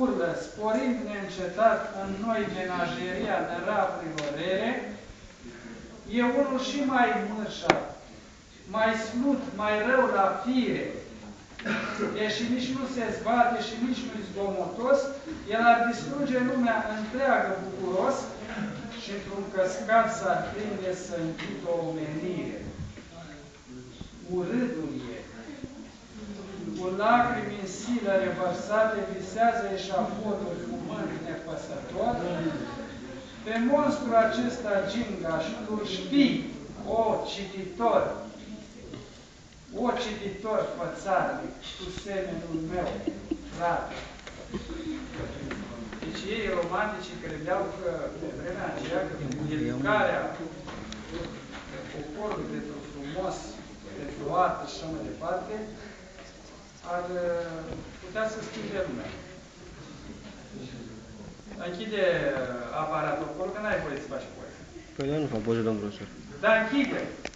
urlă, sporind neîncetat în noi menageria năravurilor rele, e unul și mai mărșat, mai slut, mai rău la fire, deși nici nu se zbate și nici nu-i zgomotos, el ar distruge lumea întreagă bucuros și într-un căscat s-ar prinde să închidă o omenire. Urâtul e. Cu lacrimi în silă revărsate, visează eșafodul fumând nepăsător. Pe monstru acesta gingaș, tu știi, o cititor, fățarnic, cu semenul meu, frate. Deci ei, romanticii, credeau că pe vremea aceea, că prin educarea poporului pentru frumos, pentru artă și așa mai departe, ar putea să schimbe lumea. Închide aparatul acolo, că n-ai voie să faci poeză. Păi da, nu fac poeză, domn profesor. Dar închide!